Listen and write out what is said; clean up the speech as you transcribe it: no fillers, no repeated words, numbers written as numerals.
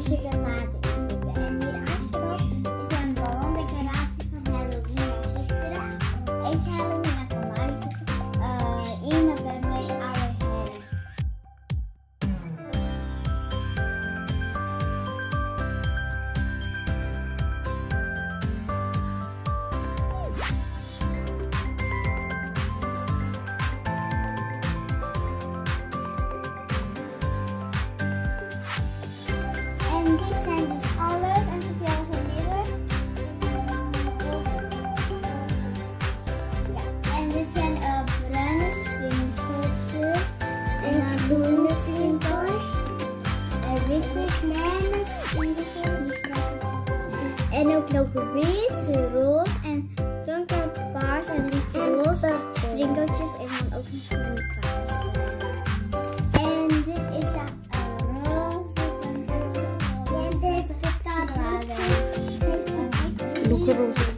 chocolade intikken. En hier achterop is een ballondecoratie van Halloween en gisteren. Echt Halloween en vandaag is het 1 november Allerheiligen. En dit zijn dus alles. En Sophia was al eerder. Ja, en dit zijn bruine sprinkeltjes. En dan groene sprinkels. En witte kleine sprinkeltjes. En ook nog wit, roze en donkerpaars en lichtroze sprinkeltjes. En dan ook nog groene paars. En dit is dan roze. Nog een roze.